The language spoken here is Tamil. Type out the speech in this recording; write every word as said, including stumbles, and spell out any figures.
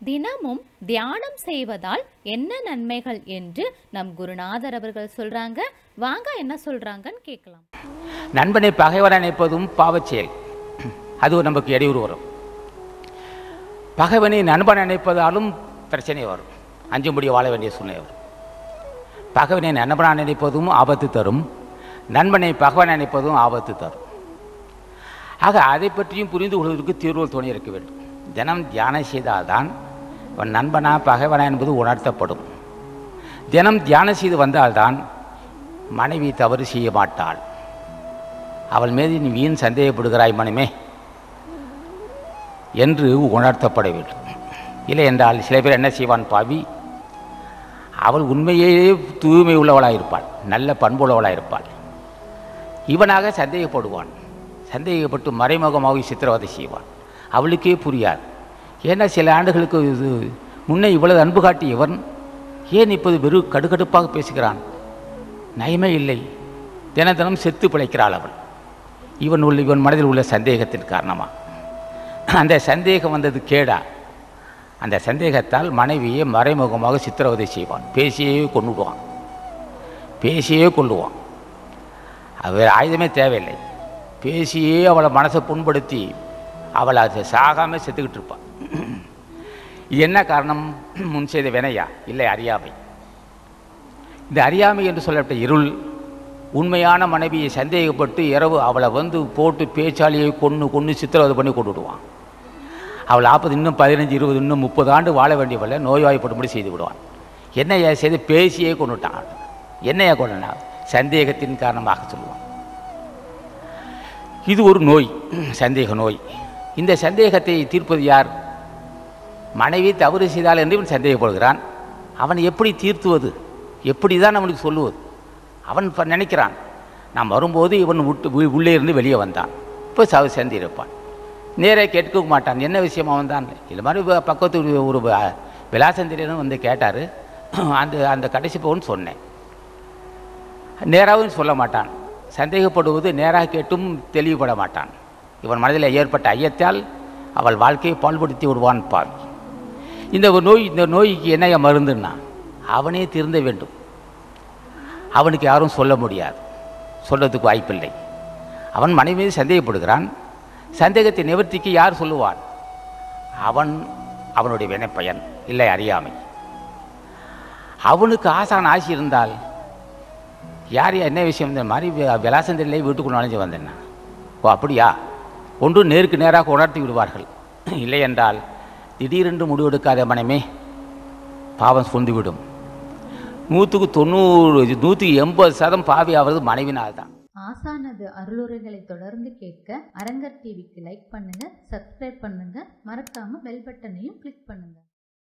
தினமும் தியானம் செய்வதால் என்ன நன்மைகள் என்று நம் குருநாதர் அவர்கள் சொல்றாங்க. வாங்க என்ன சொல்றாங்கன்னு கேட்கலாம். நண்பனை பகைவரை நினைப்பதும் பாவச்செயல். அது நமக்கு இடையூறு வரும். பகைவனை நண்பனை நினைப்பதாலும் பிரச்சனை வரும். அஞ்சும்படி வாழ வேண்டிய சூழ்நிலை வரும். பகைவனை நண்பனாக நினைப்பதும் ஆபத்து தரும், நண்பனை பகைவனை நினைப்பதும் ஆபத்து தரும். ஆக அதை பற்றியும் புரிந்து கொள்வதற்கு தீர்வுகள் துணை இருக்க வேண்டும். தினம் தியானம் செய்தால்தான் அவன் நண்பனா பகைவனா என்பது உணர்த்தப்படும். தினம் தியானம் செய்து வந்தால்தான் மனைவி தவறு செய்ய மாட்டாள். அவள் மீது நீ வீண் சந்தேகப்படுகிறாய் மனமே என்று உணர்த்தப்பட வேண்டும். இல்லை என்றால் சில பேர் என்ன செய்வான், பாவி அவள் உண்மையே தூய்மை உள்ளவளாக இருப்பாள், நல்ல பண்புள்ளவளாக இருப்பாள். இவனாக சந்தேகப்படுவான். சந்தேகப்பட்டு மறைமுகமாக சித்திரவதை செய்வான். அவளுக்கே புரியாது. ஏன்னா சில ஆண்டுகளுக்கு இது முன்னே இவ்வளவு அன்பு காட்டி இவன் ஏன் இப்போது வெறும் கடுகடுப்பாக பேசுகிறான்? நயமே இல்லை. தின தினம் செத்து பிழைக்கிறாள் அவள். இவன் உள்ள இவன் மனதில் உள்ள சந்தேகத்தின் காரணமாக. அந்த சந்தேகம் வந்தது கேடா. அந்த சந்தேகத்தால் மனைவியை மறைமுகமாக சித்திரவதை செய்வான். பேசியே கொண்டுடுவான், பேசியே கொள்ளுவான். அவர் ஆயுதமே தேவையில்லை. பேசியே அவளை மனசை புண்படுத்தி அவளை அதை சாகாமல் செத்துக்கிட்டு இருப்பாள். இது என்ன காரணம்? முன் செய்த வினையா? இல்லை, அறியாமை. இந்த அறியாமை என்று சொல்லப்பட்ட இருள் உண்மையான மனைவியை சந்தேகப்பட்டு இரவு அவளை வந்து போட்டு பேச்சாலியை கொன்று கொன்று சித்திரவதை பண்ணி கொண்டு விடுவான். அவள் நாற்பது இன்னும் பதினஞ்சு இருபது இன்னும் முப்பது ஆண்டு வாழ வேண்டியவளை நோய்வாய்ப்படும்படி செய்து விடுவான். என்னையா செய்து பேசியே கொண்டுட்டான். என்னையா கொண்டனா? சந்தேகத்தின் காரணமாக சொல்லுவான். இது ஒரு நோய், சந்தேக நோய். இந்த சந்தேகத்தை தீர்ப்பது யார்? மனைவி தவறு செய்தால் என்று இவன் சந்தேகப்படுகிறான். அவன் எப்படி தீர்த்துவது? எப்படி தான் அவனுக்கு சொல்லுவது? அவன் நினைக்கிறான், நான் வரும்போது இவன் விட்டு உள்ளே இருந்து வெளியே வந்தான், இப்போ சவு சேர்ந்து இருப்பான். நேரே கேட்க மாட்டான், என்ன விஷயமா வந்தான். இது மாதிரி பக்கத்து ஒரு விலாசந்திரனும் வந்து கேட்டார். அந்த அந்த கடைசி பவுன் சொன்னேன். நேராகவும் சொல்ல மாட்டான். சந்தேகப்படுவது நேராக கேட்டும் தெளிவுபட மாட்டான். இவன் மனதில் ஏற்பட்ட ஐயத்தால் அவள் வாழ்க்கையை பால்படுத்தி விடுவான் பாவி. இந்த நோய் இந்த நோய்க்கு என்ன மருந்துன்னா அவனே திருந்த வேண்டும். அவனுக்கு யாரும் சொல்ல முடியாது, சொல்றதுக்கு வாய்ப்பில்லை. அவன் மனைவி மீது சந்தேகப்படுகிறான். சந்தேகத்தை நிவர்த்திக்கு யார் சொல்லுவான்? அவன் அவனுடைய வினைப்பயன், இல்லை அறியாமை. அவனுக்கு ஆசான் ஆசி இருந்தால் யார் என்ன விஷயம் இந்த மாதிரி விலாசந்திரிலே வீட்டுக்குள்ள நுழைஞ்சு வந்தேன்னா, ஓ அப்படியா, ஒன்று நேருக்கு நேராக உணர்த்தி விடுவார்கள். இல்லை என்றால் திடீரென்று முடிவெடுக்காத மனமே பாவம் சொந்துவிடும். நூற்றுக்கு தொண்ணூறு நூற்றுக்கு எண்பது சதம் பாவி ஆவது மனைவினால் தான். ஆசானது அருளுரைகளை தொடர்ந்து கேட்க அரங்கர் டிவிக்கு லைக் பண்ணுங்க, சப்ஸ்கிரைப் பண்ணுங்க, மறக்காம பெல் பட்டனையும் கிளிக் பண்ணுங்க.